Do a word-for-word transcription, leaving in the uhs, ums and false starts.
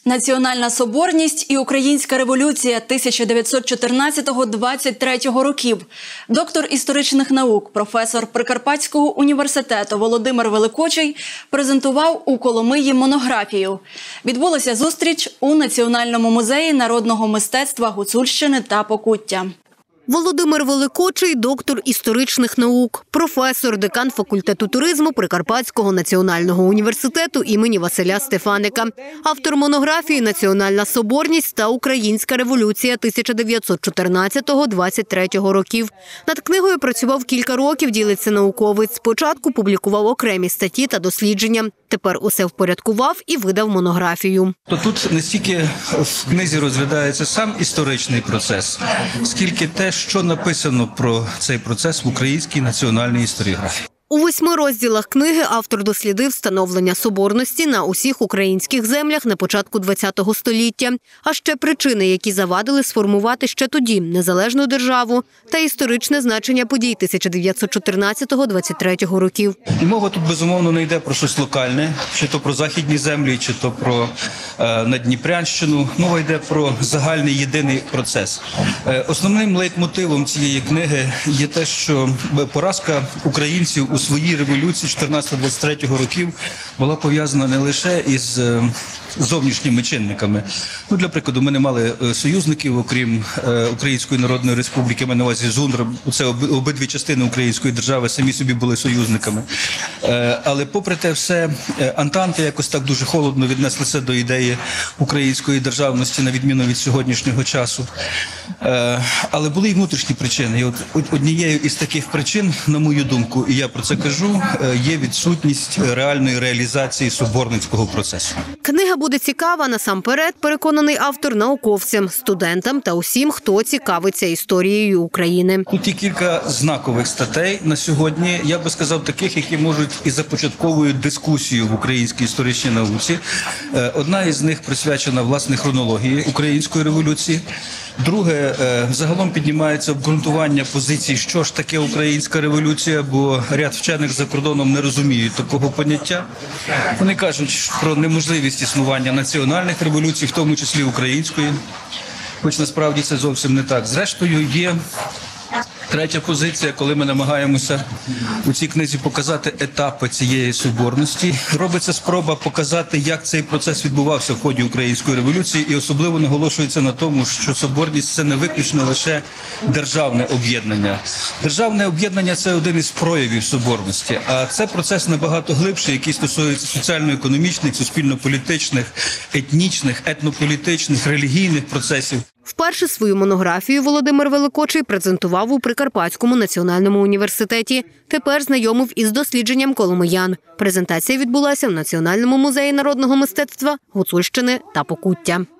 Національна соборність і українська революція тисяча дев'ятсот чотирнадцятого - двадцять третього років. Доктор історичних наук, професор Прикарпатського університету Володимир Великочий презентував у Коломиї монографію. Відбулася зустріч у Національному музеї народного мистецтва Гуцульщини та Покуття. Володимир Великочий – доктор історичних наук, професор, декан факультету туризму Прикарпатського національного університету імені Василя Стефаника. Автор монографії «Національна соборність та українська революція тисяча дев'ятсот чотирнадцятого - двадцять третього років». Над книгою працював кілька років, ділиться науковець. Спочатку публікував окремі статті та дослідження. Тепер усе впорядкував і видав монографію. Тут не стільки в книзі розглядається сам історичний процес, скільки те, що написано про цей процес в українській національній історіографії. У восьми розділах книги автор дослідив становлення соборності на усіх українських землях на початку ХХ століття, а ще причини, які завадили сформувати ще тоді незалежну державу та історичне значення подій тисяча дев'ятсот чотирнадцятого - двадцять третього років. І мова тут, безумовно, не йде про щось локальне, чи то про західні землі, чи то про е, Надніпрянщину. Мова йде про загальний єдиний процес. Е, основним лейтмотивом цієї книги є те, що поразка українців у своїй революції чотирнадцятого - двадцять третього років була пов'язана не лише із зовнішніми чинниками. Ну, для прикладу, ми не мали союзників, окрім Української Народної Республіки, ми на увазі ЗУНР, це обидві частини української держави самі собі були союзниками. Але попри те все, антанти якось так дуже холодно віднеслися до ідеї української державності, на відміну від сьогоднішнього часу. Але були й внутрішні причини. І от однією із таких причин, на мою думку, і я про це кажу, є відсутність реальної реалізації соборницького процесу. Книга буде цікава насамперед, переконаний автор, науковцям, студентам та усім, хто цікавиться історією України. Тут є кілька знакових статей на сьогодні, я би сказав, таких, які можуть і започатковують дискусію в українській історичній науці. Одна із них присвячена, власне, хронології української революції. Друге, загалом піднімається обґрунтування позицій, що ж таке українська революція, бо ряд вчених за кордоном не розуміють такого поняття. Вони кажуть про неможливість існування національних революцій, в тому числі української, хоч насправді це зовсім не так. Зрештою, є третя позиція, коли ми намагаємося у цій книзі показати етапи цієї соборності. Робиться спроба показати, як цей процес відбувався в ході української революції, і особливо наголошується на тому, що соборність – це не виключно лише державне об'єднання. Державне об'єднання – це один із проявів соборності, а це процес набагато глибший, який стосується соціально-економічних, суспільно-політичних, етнічних, етнополітичних, релігійних процесів. Вперше свою монографію Володимир Великочий презентував у Прикарпатському національному університеті. Тепер знайомив із дослідженням коломиян. Презентація відбулася в Національному музеї народного мистецтва Гуцульщини та Покуття.